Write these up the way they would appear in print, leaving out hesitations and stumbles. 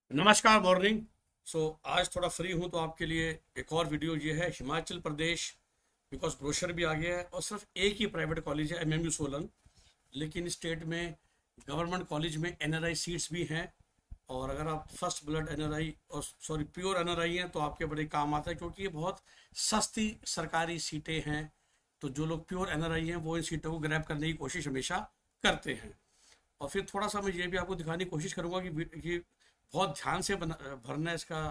नमस्कार मॉर्निंग। आज थोड़ा फ्री हूँ तो आपके लिए एक और वीडियो ये है हिमाचल प्रदेश। बिकॉज ब्रोशर भी आ गया है और सिर्फ एक ही प्राइवेट कॉलेज है एमएमयू सोलन। लेकिन स्टेट में गवर्नमेंट कॉलेज में एनआरआई सीट्स भी हैं। और अगर आप फर्स्ट ब्लड एनआरआई और सॉरी प्योर एनआरआई हैं तो आपके बड़े काम आता है, क्योंकि ये बहुत सस्ती सरकारी सीटें हैं। तो जो लोग प्योर एनआरआई हैं वो इन सीटों को ग्रैब करने की कोशिश हमेशा करते हैं। और फिर थोड़ा सा मैं ये भी आपको दिखाने की कोशिश करूंगा कि बहुत ध्यान से भरना है इसका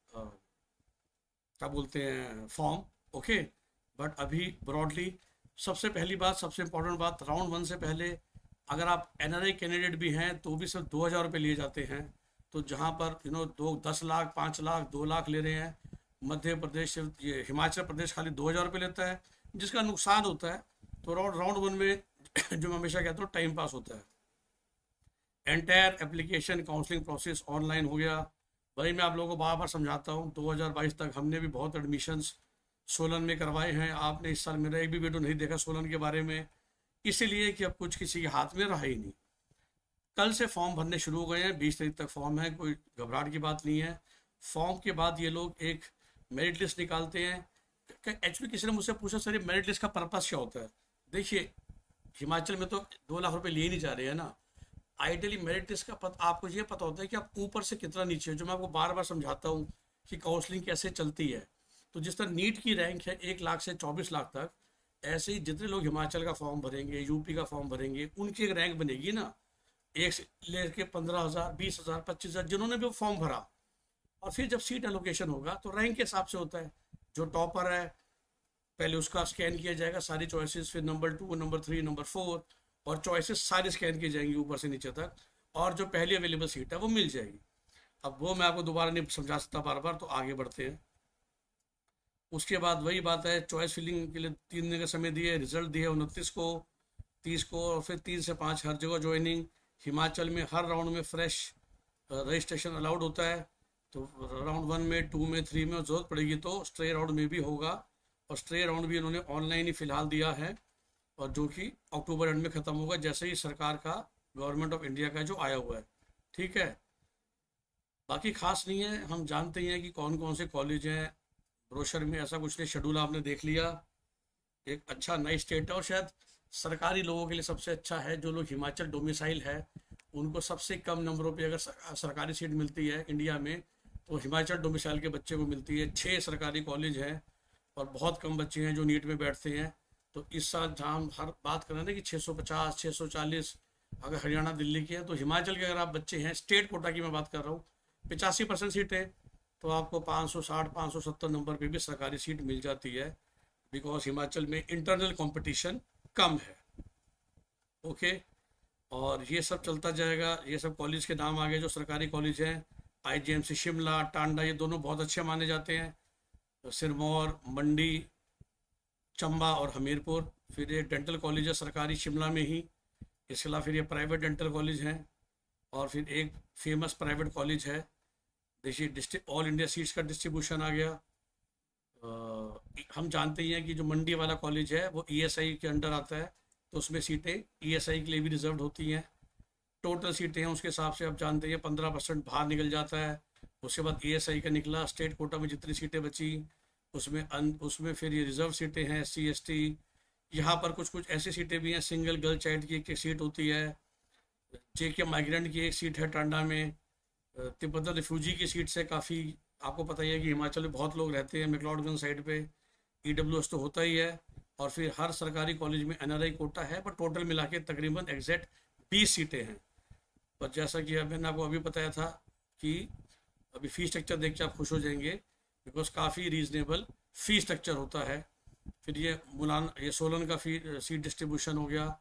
क्या बोलते हैं फॉर्म। ओके। बट अभी ब्रॉडली सबसे पहली बात, सबसे इम्पोर्टेंट बात, राउंड वन से पहले अगर आप एनआरआई कैंडिडेट भी हैं तो भी सिर्फ 2,000 रुपये लिए जाते हैं। तो जहाँ पर दो 10 लाख 5 लाख 2 लाख ले रहे हैं, मध्य प्रदेश सिर्फ ये हिमाचल प्रदेश खाली 2,000 रुपये लेता है, जिसका नुकसान होता है। तो राउंड राउंड वन में जो मैं हमेशा कहता हूँ टाइम पास होता है। Entire application counselling process online हो गया। भाई मैं आप लोगों को बार बार समझाता हूँ, 2022 तक हमने भी बहुत एडमिशन्स सोलन में करवाए हैं। आपने इस साल मेरा एक भी वीडियो नहीं देखा सोलन के बारे में, इसीलिए कि अब कुछ किसी के हाथ में रहा ही नहीं। कल से फॉर्म भरने शुरू हो गए हैं, 20 तारीख तक फॉर्म है, कोई घबराहट की बात नहीं है। फॉर्म के बाद ये लोग एक मेरिट लिस्ट निकालते हैं। एक्चुअली किसी ने मुझसे पूछा सर ये मेरिट लिस्ट का पर्पस क्या होता है। देखिए, हिमाचल में तो 2 लाख रुपए लिए नहीं जा रहे हैं ना। आइडियली मेरिट लिस्ट का आपको ये पता होता है कि आप ऊपर से कितना नीचे हो, जो मैं आपको बार बार समझाता हूँ कि काउंसलिंग कैसे चलती है। तो जिस तरह नीट की रैंक है 1 लाख से 24 लाख तक, ऐसे ही जितने लोग हिमाचल का फॉर्म भरेंगे, यूपी का फॉर्म भरेंगे, उनकी एक रैंक बनेगी ना। एक से लेके 15,000 20,000 25,000 जिन्होंने भी फॉर्म भरा। और फिर जब सीट एलोकेशन होगा तो रैंक के हिसाब से होता है। जो टॉपर है पहले उसका स्कैन किया जाएगा सारी चॉइसेस, फिर नंबर 2 नंबर 3 नंबर 4, और चॉइसेस सारी स्कैन की जाएंगी ऊपर से नीचे तक। और जो पहली अवेलेबल सीट है वो मिल जाएगी। अब वो मैं आपको दोबारा नहीं समझा सकता बार बार, तो आगे बढ़ते हैं। उसके बाद वही बात है, चॉइस फिलिंग के लिए 3 दिन का समय दिए, रिजल्ट दिए 29 को, 30 को, और फिर 3 से 5 हर जगह ज्वाइनिंग। हिमाचल में हर राउंड में फ्रेश रजिस्ट्रेशन अलाउड होता है। तो राउंड 1 में 2 में 3 में जरूरत पड़ेगी तो स्ट्रे राउंड में भी होगा। और स्ट्रे राउंड भी इन्होंने ऑनलाइन ही फिलहाल दिया है, और जो कि अक्टूबर एंड में ख़त्म होगा, जैसे ही सरकार का गवर्नमेंट ऑफ इंडिया का जो आया हुआ है। ठीक है, बाकी खास नहीं है। हम जानते ही हैं कि कौन कौन से कॉलेज हैं। ब्रोशर में ऐसा कुछ नहीं, शेड्यूल आपने देख लिया। एक अच्छा नई स्टेट है, और शायद सरकारी लोगों के लिए सबसे अच्छा है। जो लोग हिमाचल डोमिसाइल है उनको सबसे कम नंबरों पे अगर सरकारी सीट मिलती है इंडिया में, तो हिमाचल डोमिसाइल के बच्चे को मिलती है। 6 सरकारी कॉलेज हैं और बहुत कम बच्चे हैं जो नीट में बैठते हैं। तो इस साल जहाँ हम हर बात कर रहे हैं ना कि 650 640 अगर हरियाणा दिल्ली की है, तो हिमाचल के अगर आप बच्चे हैं, स्टेट कोटा की मैं बात कर रहा हूँ, 85% सीटें, तो आपको 560 570 नंबर पे भी सरकारी सीट मिल जाती है। बिकॉज हिमाचल में इंटरनल कंपटीशन कम है। ओके। और ये सब चलता जाएगा। ये सब कॉलेज के नाम आ गए जो सरकारी कॉलेज हैं। आईजीएमसी शिमला, टांडा, ये दोनों बहुत अच्छे माने जाते हैं। सिरमौर, मंडी, चंबा और हमीरपुर। फिर ये डेंटल कॉलेज है सरकारी शिमला में ही। इसके अलावा फिर ये प्राइवेट डेंटल कॉलेज हैं। और फिर एक फेमस प्राइवेट कॉलेज है। देखिए डिस्ट्रिक्ट ऑल इंडिया सीट्स का डिस्ट्रीब्यूशन आ गया। हम जानते ही हैं कि जो मंडी वाला कॉलेज है वो ईएसआई के अंडर आता है, तो उसमें सीटें ईएसआई के लिए भी रिजर्व होती हैं। टोटल सीटें हैं उसके हिसाब से आप जानते हैं 15% बाहर निकल जाता है। उसके बाद ईएसआई का निकला, स्टेट कोटा में जितनी सीटें बची उसमें फिर ये रिजर्व सीटें हैं, एससी एसटी। यहाँ पर कुछ कुछ ऐसी सीटें भी हैं, सिंगल गर्ल चाइल्ड की एक सीट होती है। जेके माइग्रेंट की एक सीट है टांडा में। तिब्बतन रिफ्यूजी की सीट से काफ़ी, आपको पता ही है कि हिमाचल में बहुत लोग रहते हैं मैक्लोडगंज साइड पे। ईडब्ल्यूएस तो होता ही है। और फिर हर सरकारी कॉलेज में एनआरआई कोटा है, पर टोटल मिला के तकरीबन एग्जैक्ट 20 सीटें हैं। पर जैसा कि मैंने आपको अभी बताया था कि अभी फ़ी स्ट्रक्चर देख के आप खुश हो जाएंगे, बिकॉज काफ़ी रीजनेबल फ़ी स्ट्रक्चर होता है। फिर ये सोलन का सीट डिस्ट्रीब्यूशन हो गया।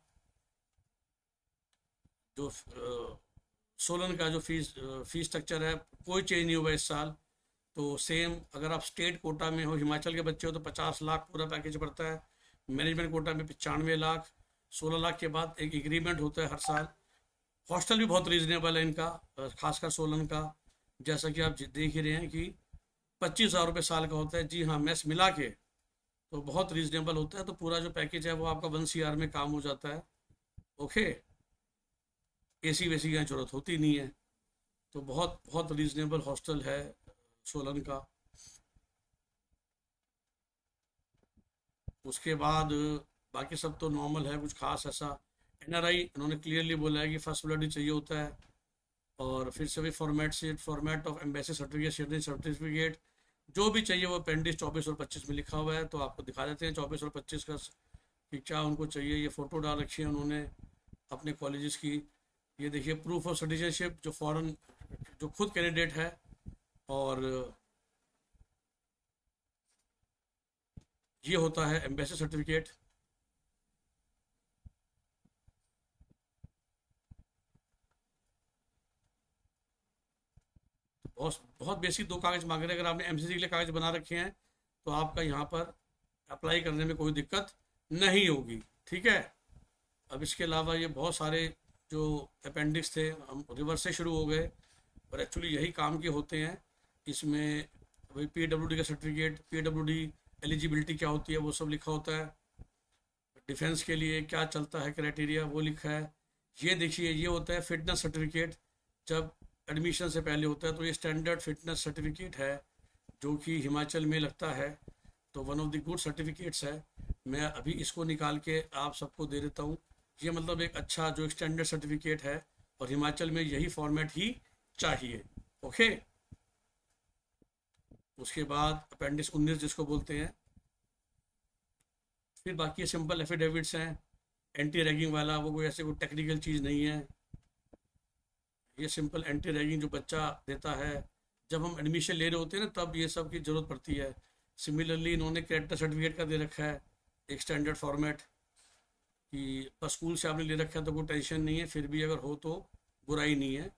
जो सोलन का जो फीस स्ट्रक्चर है कोई चेंज नहीं हुआ इस साल। तो सेम अगर आप स्टेट कोटा में हो, हिमाचल के बच्चे हो, तो 50 लाख पूरा पैकेज पड़ता है। मैनेजमेंट कोटा में 95 लाख। 16 लाख के बाद एक एग्रीमेंट होता है हर साल। हॉस्टल भी बहुत रीजनेबल है इनका, खासकर सोलन का। जैसा कि आप देख ही रहे हैं कि 25,000 रुपये साल का होता है। जी हाँ, मैस मिला के तो बहुत रीजनेबल होता है। तो पूरा जो पैकेज है वो आपका 1 CR में काम हो जाता है। ओके। एसी वेसी की जरूरत होती नहीं है। तो बहुत बहुत रीजनेबल हॉस्टल है सोलन का। उसके बाद बाकी सब तो नॉर्मल है, कुछ खास ऐसा। एनआरआई इन्होंने क्लियरली बोला है कि फर्स्ट ब्लड ही चाहिए होता है। और फिर से भी format of embassy certificate, citizen certificate, जो भी चाहिए वो अपेंडिक्स 24 और 25 में लिखा हुआ है। तो आपको दिखा देते हैं 24 और 25 का कि क्या उनको चाहिए। ये फ़ोटो डाल रखी है उन्होंने अपने कॉलेजेस की। ये देखिए प्रूफ ऑफ सिटीजनशिप, जो फॉरेन, जो खुद कैंडिडेट है। और ये होता है एम्बेसी सर्टिफिकेट। बहुत बहुत बेसिक दो कागज़ मांग रहे हैं। अगर आपने एमसीसी के लिए कागज़ बना रखे हैं तो आपका यहाँ पर अप्लाई करने में कोई दिक्कत नहीं होगी, ठीक है। अब इसके अलावा ये बहुत सारे जो अपेंडिक्स थे, हम रिवर्स से शुरू हो गए, और एक्चुअली यही काम के होते हैं। इसमें वही पीडब्ल्यूडी का सर्टिफिकेट, पीडब्ल्यूडी एलिजिबिलिटी क्या होती है वो सब लिखा होता है। डिफेंस के लिए क्या चलता है क्राइटेरिया वो लिखा है। ये देखिए ये होता है फिटनेस सर्टिफिकेट, जब एडमिशन से पहले होता है। तो ये स्टैंडर्ड फिटनेस सर्टिफिकेट है जो कि हिमाचल में लगता है, तो one of the good certificates है। मैं अभी इसको निकाल के आप सबको दे देता हूँ। ये मतलब एक अच्छा जो स्टैंडर्ड सर्टिफिकेट है, और हिमाचल में यही फॉर्मेट ही चाहिए, ओके। उसके बाद अपेंडिक्स 19 जिसको बोलते हैं। फिर बाकी सिंपल एफिडेविट्स हैं, एंटी रैगिंग वाला, वो कोई ऐसे कोई टेक्निकल चीज़ नहीं है। ये सिंपल एंटी रैगिंग जो बच्चा देता है जब हम एडमिशन ले रहे होते हैं ना, तब ये सब की ज़रूरत पड़ती है। सिमिलरली इन्होंने कैरेक्टर सर्टिफिकेट का दे रखा है एक स्टैंडर्ड फॉर्मेट, कि बस स्कूल से आपने ले रखा है तो कोई टेंशन नहीं है, फिर भी अगर हो तो बुराई नहीं है।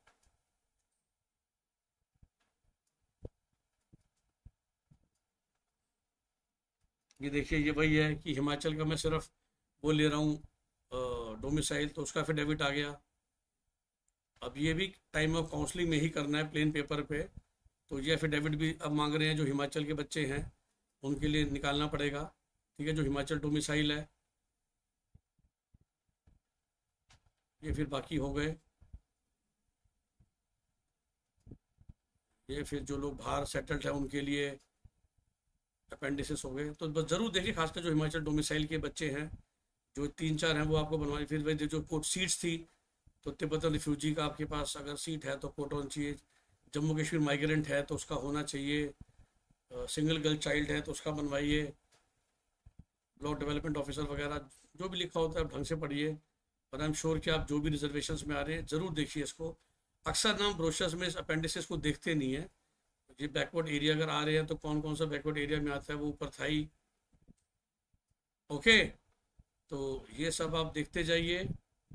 ये देखिए ये वही है कि हिमाचल का मैं सिर्फ वो ले रहा हूँ डोमिसाइल, तो उसका एफिडेविट आ गया। अब ये भी टाइम ऑफ काउंसलिंग में ही करना है प्लेन पेपर पे। तो ये एफिडेविट भी अब मांग रहे हैं जो हिमाचल के बच्चे हैं उनके लिए निकालना पड़ेगा, ठीक है, जो हिमाचल डोमिसाइल है। ये फिर बाकी हो गए। ये फिर जो लोग बाहर सेटल्ड है उनके लिए अपेंडिसेस हो गए। तो बस ज़रूर देखिए, खासकर जो हिमाचल डोमिसाइल के बच्चे हैं, जो 3-4 हैं वो आपको बनवाई। फिर वही जो कोर्ट सीट्स थी, तो तिब्बतन रिफ्यूजी का आपके पास अगर सीट है तो कोर्ट होना चाहिए। जम्मू कश्मीर माइग्रेंट है तो उसका होना चाहिए। सिंगल गर्ल चाइल्ड है तो उसका बनवाइए। ब्लॉक डेवलपमेंट ऑफिसर वगैरह जो भी लिखा होता है ढंग से पढ़िए। और आई एम श्योर कि आप जो भी रिजर्वेशन में आ रहे हैं ज़रूर देखिए इसको। अक्सर ना हम ब्रोशर्स में इस अपेंडिसेस को देखते नहीं है। ये बैकवर्ड एरिया अगर आ रहे हैं तो कौन कौन सा बैकवर्ड एरिया में आता है वो ऊपर था ही, ओके। तो ये सब आप देखते जाइए।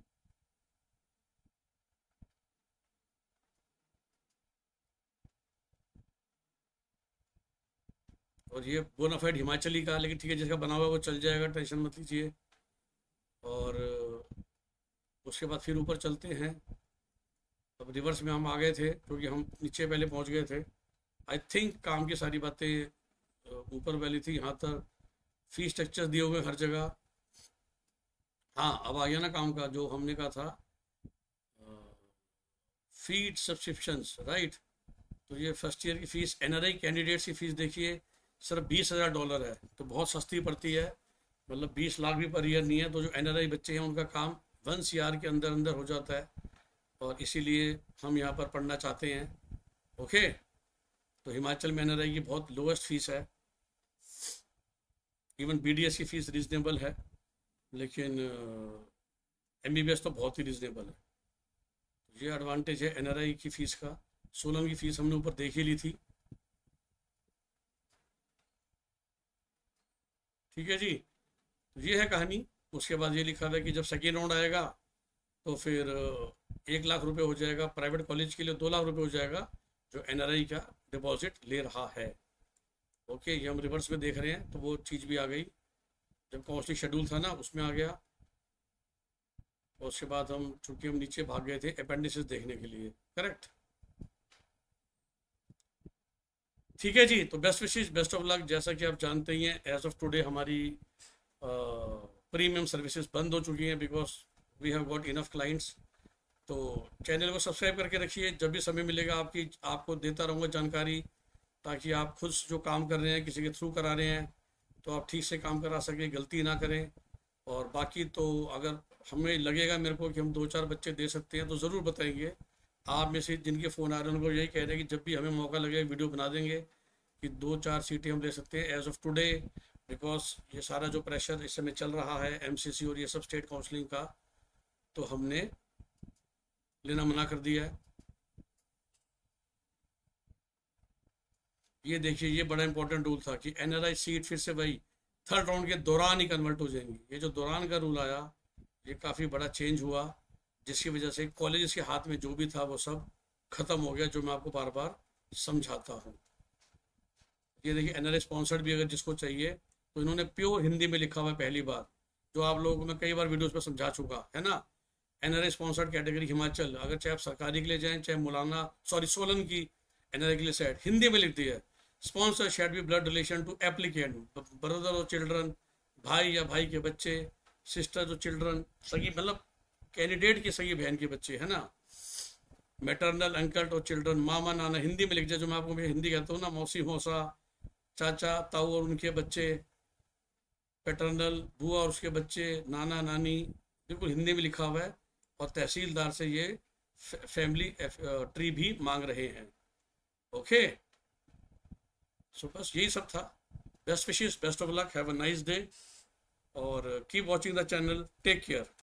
और ये बोनाफाइड हिमाचली का, लेकिन ठीक है जिसका बना हुआ है वो चल जाएगा, टेंशन मत लीजिए। और उसके बाद फिर ऊपर चलते हैं। अब रिवर्स में हम आ गए थे क्योंकि हम नीचे पहले पहुंच गए थे। आई थिंक काम की सारी बातें ऊपर वाली थी। यहाँ तक फी स्ट्रक्चर दिए हुए हर जगह। हाँ अब आ गया ना काम का जो हमने कहा था, फीड सब्सक्रिप्शंस, राइट। तो ये फर्स्ट ईयर की फ़ीस एनआरआई कैंडिडेट्स की फ़ीस देखिए सिर्फ $20,000 है, तो बहुत सस्ती पड़ती है। मतलब 20 लाख भी पर ईयर नहीं है। तो जो एनआरआई बच्चे हैं उनका काम 1 CR के अंदर अंदर हो जाता है, और इसीलिए हम यहाँ पर पढ़ना चाहते हैं, ओके। तो हिमाचल में एनआरआई की बहुत लोएस्ट फीस है। इवन बीडीएस की फ़ीस रीजनेबल है, लेकिन एमबीबीएस तो बहुत ही रीजनेबल है। ये एडवांटेज है एनआरआई की फ़ीस का। सोलन की फ़ीस हमने ऊपर देख ही ली थी, ठीक है जी। तो ये है कहानी। उसके बाद ये लिखा था कि जब सेकेंड राउंड आएगा तो फिर 1 लाख रुपए हो जाएगा प्राइवेट कॉलेज के लिए, 2 लाख रुपए हो जाएगा जो एनआरआई का डिपॉजिट ले रहा है, ओके। ये हम रिवर्स में देख रहे हैं तो वो चीज़ भी आ गई। जब काउंसलिंग शेड्यूल था ना उसमें आ गया। और उसके बाद हम चूँकि हम नीचे भाग गए थे अपेंडिसेस देखने के लिए, करेक्ट। ठीक है जी। तो best wishes, best of luck. जैसा कि आप जानते ही हैं एज ऑफ टुडे हमारी प्रीमियम सर्विसेज बंद हो चुकी हैं because we have got enough clients. तो चैनल को सब्सक्राइब करके रखिए, जब भी समय मिलेगा आपको देता रहूँगा जानकारी, ताकि आप खुद जो काम कर रहे हैं, किसी के थ्रू करा रहे हैं, तो आप ठीक से काम करा सकें, गलती ना करें। और बाकी तो अगर हमें लगेगा मेरे को कि हम 2-4 बच्चे दे सकते हैं तो ज़रूर बताएंगे। आप में से जिनके फ़ोन आ रहे हैं उनको यही कह रहे हैं कि जब भी हमें मौका लगे वीडियो बना देंगे कि 2-4 सीटें हम ले सकते हैं एज ऑफ टुडे। बिकॉज ये सारा जो प्रेशर इस समय चल रहा है एमसीसी और ये सब स्टेट काउंसलिंग का, तो हमने लेना मना कर दिया है। ये देखिए, ये बड़ा इंपॉर्टेंट रूल था कि एनआरआई सीट फिर से वही थर्ड राउंड के दौरान ही कन्वर्ट हो जाएंगी। ये जो दौरान का रूल आया, ये काफ़ी बड़ा चेंज हुआ, जिसकी वजह से कॉलेजेस के हाथ में जो भी था वो सब खत्म हो गया, जो मैं आपको बार बार समझाता हूँ। ये देखिए, एनआरआई स्पॉन्सर्ड भी अगर जिसको चाहिए तो इन्होंने प्योर हिंदी में लिखा हुआ है पहली बार, जो आप लोगों को मैं कई बार वीडियोस में समझा चुका है ना। एनआरआई स्पॉन्सर्ड कैटेगरी हिमाचल, अगर चाहे आप सरकारी के लिए जाएं, चाहे सोलन की एनआरआई के लिए सेट हिंदी में लिख दिया है, sponsor should be blood relation to applicant, brother और चिल्ड्रन, भाई या भाई के बच्चे, सिस्टर जो चिल्ड्रन, सगी मतलब कैंडिडेट की सगी बहन के बच्चे, है ना। मैटरनल अंकल और चिल्ड्रन, मामा नाना हिंदी में लिख दिया, जो मैं आपको हिंदी कहता हूँ ना, मौसी मौसा, चाचा ताऊ और उनके बच्चे, पैटर्नल बुआ और उसके बच्चे, नाना नानी, बिल्कुल हिंदी में लिखा हुआ है। और तहसीलदार से ये फैमिली ट्री भी मांग रहे हैं। ओके, सो बस यही सब था। Best wishes, best of luck, have a nice day, और keep watching the channel, take care.